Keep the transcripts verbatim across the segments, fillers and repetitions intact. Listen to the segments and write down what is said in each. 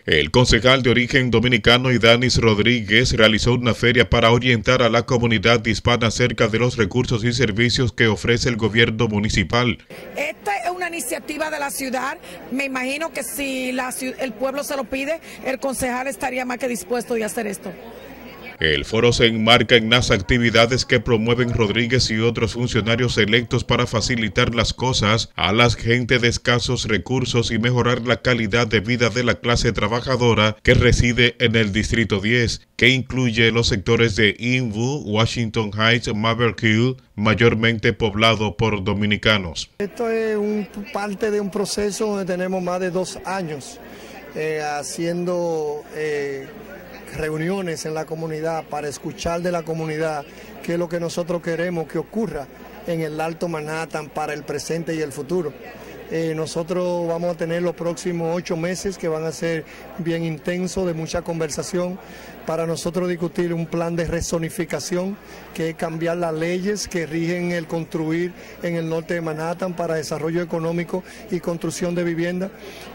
El concejal de origen dominicano Idanis Rodríguez realizó una feria para orientar a la comunidad hispana acerca de los recursos y servicios que ofrece el gobierno municipal. Esta es una iniciativa de la ciudad. Me imagino que si la, el pueblo se lo pide, el concejal estaría más que dispuesto de hacer esto. El foro se enmarca en las actividades que promueven Rodríguez y otros funcionarios electos para facilitar las cosas a la gente de escasos recursos y mejorar la calidad de vida de la clase trabajadora que reside en el Distrito diez, que incluye los sectores de Inwood, Washington Heights, Maverick Hill, mayormente poblado por dominicanos. Esto es un, parte de un proceso donde tenemos más de dos años eh, haciendo Eh, reuniones en la comunidad para escuchar de la comunidad qué es lo que nosotros queremos que ocurra en el Alto Manhattan para el presente y el futuro. Eh, nosotros vamos a tener los próximos ocho meses que van a ser bien intensos, de mucha conversación, para nosotros discutir un plan de rezonificación, que es cambiar las leyes que rigen el construir en el norte de Manhattan para desarrollo económico y construcción de vivienda.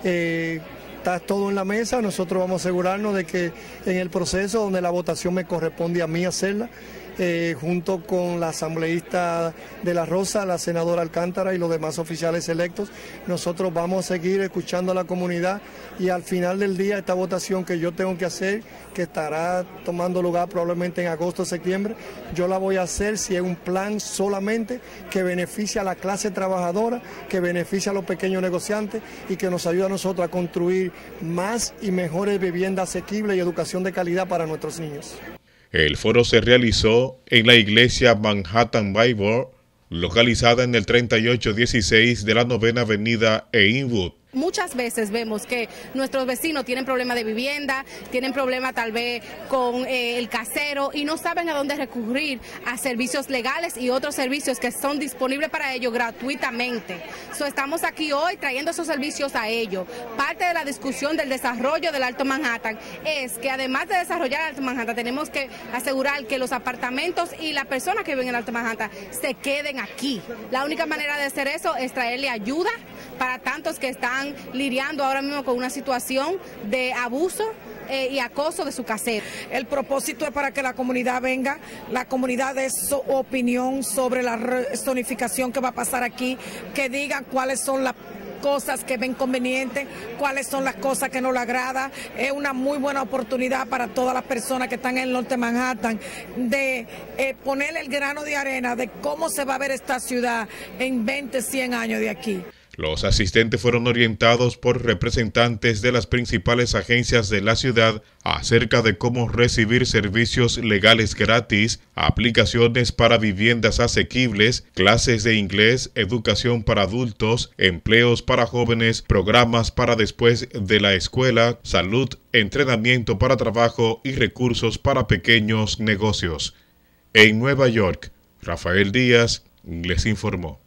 Eh, Está todo en la mesa, nosotros vamos a asegurarnos de que en el proceso donde la votación me corresponde a mí hacerla, eh, junto con la asambleísta de La Rosa, la senadora Alcántara y los demás oficiales electos, nosotros vamos a seguir escuchando a la comunidad y al final del día esta votación que yo tengo que hacer, que estará tomando lugar probablemente en agosto o septiembre, yo la voy a hacer si es un plan solamente que beneficia a la clase trabajadora, que beneficia a los pequeños negociantes y que nos ayuda a nosotros a construir más y mejores viviendas asequibles y educación de calidad para nuestros niños. El foro se realizó en la iglesia Manhattan Bible, localizada en el treinta y ocho dieciséis de la Novena Avenida e Inwood. Muchas veces vemos que nuestros vecinos tienen problemas de vivienda, tienen problemas tal vez con eh, el casero y no saben a dónde recurrir a servicios legales y otros servicios que son disponibles para ellos gratuitamente. So, estamos aquí hoy trayendo esos servicios a ellos. Parte de la discusión del desarrollo del Alto Manhattan es que además de desarrollar el Alto Manhattan tenemos que asegurar que los apartamentos y las personas que viven en el Alto Manhattan se queden aquí. La única manera de hacer eso es traerle ayuda para tantos que están lidiando ahora mismo con una situación de abuso eh, y acoso de su casero. El propósito es para que la comunidad venga, la comunidad dé su opinión sobre la rezonificación que va a pasar aquí, que digan cuáles son las cosas que ven convenientes, cuáles son las cosas que no le agrada. Es una muy buena oportunidad para todas las personas que están en el norte de Manhattan de eh, poner el grano de arena de cómo se va a ver esta ciudad en veinte, cien años de aquí. Los asistentes fueron orientados por representantes de las principales agencias de la ciudad acerca de cómo recibir servicios legales gratis, aplicaciones para viviendas asequibles, clases de inglés, educación para adultos, empleos para jóvenes, programas para después de la escuela, salud, entrenamiento para trabajo y recursos para pequeños negocios. En Nueva York, Rafael Díaz les informó.